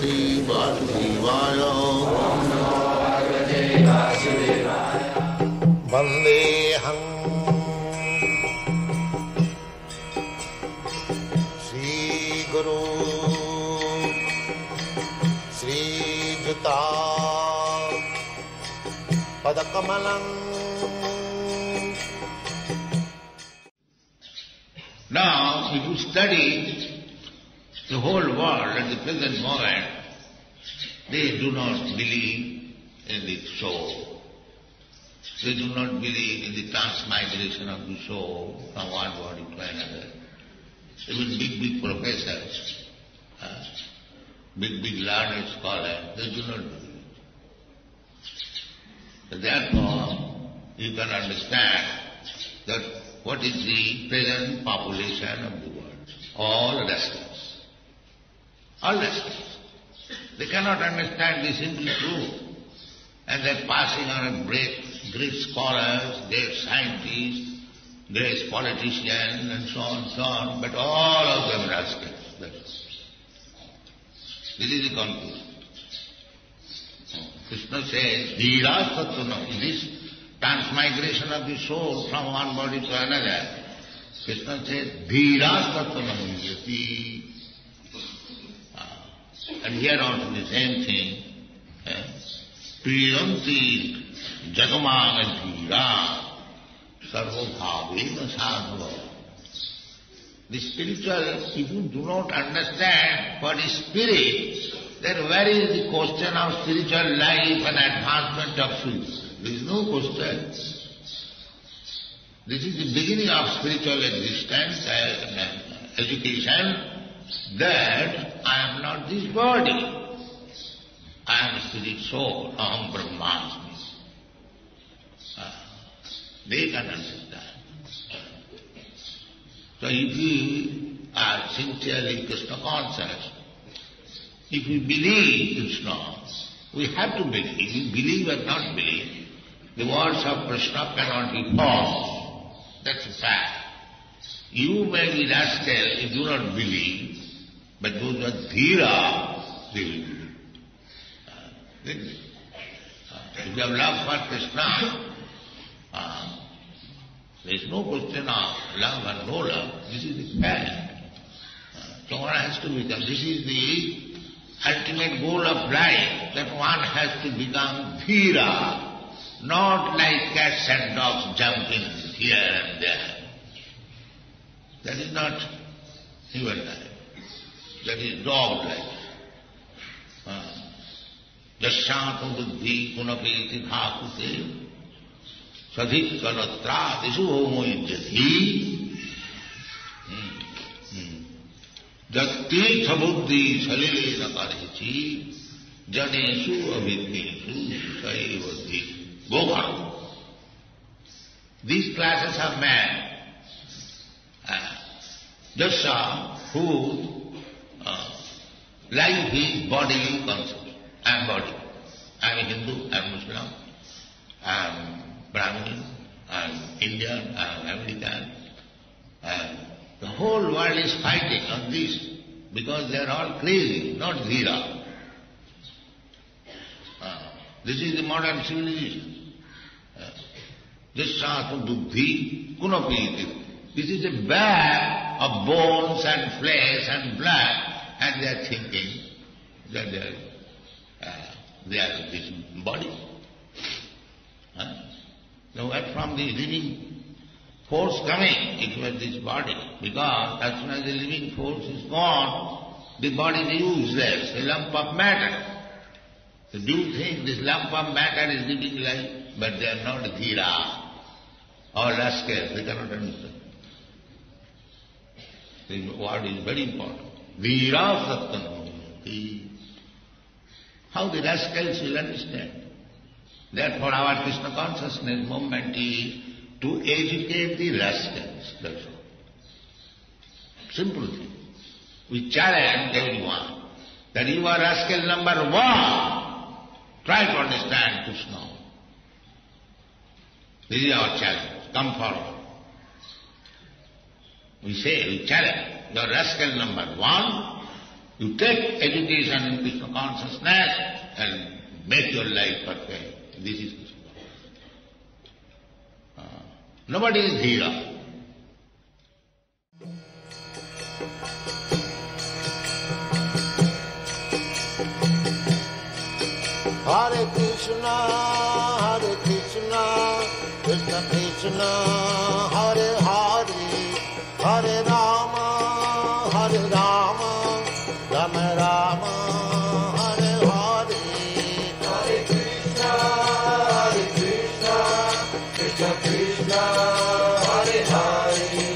Parvati Vasudevaya. Vandeham Sri Guru Sri Juta Padakamalam. Now, if you study the whole world at the present moment, they do not believe in the soul. They do not believe in the transmigration of the soul from one body to another. Even big professors, big learned scholars, they do not believe. So therefore, you can understand that what is the present population of the world? All rascals. All rascals. They cannot understand the simple truth. And they are passing on great scholars, great scientists, great politicians, and so on, but all of them rascals. This is the conclusion. Krishna says, Dhira Sattvanam, this transmigration of the soul from one body to another. Krishna says, Dhira Sattvanam Yati. And here also the same thing. Priyanti Jagamana Dhira Sarvabhavena Sadhava. The spiritual, if you do not understand what is spirit, then where is the question of spiritual life and advancement of souls? There is no question. This is the beginning of spiritual existence and education, that I am not this body. I am spirit soul, Aham Brahmasmi. They can understand. So if you are sincerely Krishna conscious, if we believe Krishna, we have to believe. If you believe or not believe, the words of Krishna cannot be false. That's a fact. You may be rascal if you do not believe, but those who are dhira, they will believe. If you have love for Krishna, there is no question of love and no love. This is the fact. So one has to become. This is the ultimate goal of life, that one has to become dhira, not like cats and dogs jumping here and there. That is not human life. That is dog life. Jasyantam buddhi punapeti dhakute sadhik kalatra disu homo yajati Jaktirtha buddhi salilena karhichi janesu avidnesu saivati. Go on. These classes of men, Jasya, who life is bodily concept. I am body. I am a Hindu, I am Muslim, I am Brahmin, I am Indian, I am American. The whole world is fighting on this because they are all crazy, not dhira. This is the modern civilization. Jasyantam buddhi kunapiti. This is a bag of bones and flesh and blood, and they are thinking that they are this body. Now what from the living force coming into this body? Because as soon as the living force is gone, the body is useless, a lump of matter. So do you think this lump of matter is living life? But they are not dhira or rascals, they cannot understand. The word is very important. Dhira sattanam. How the rascals will understand? Therefore our Krishna consciousness movement is to educate the rascals. That's all. Simple thing. We challenge everyone that you are rascal number one. Try to understand Krishna. This is our challenge. Come forward. We say, we challenge. You are rascal number one. You take education in Krishna consciousness and make your life perfect. This is Krishna consciousness. Nobody is hero. Hare Krishna, Krishna Krishna, Hare Hare, Hare Rama, Rama Rama, Hare Hare. Hare Krishna, Krishna Krishna, Hare Hare.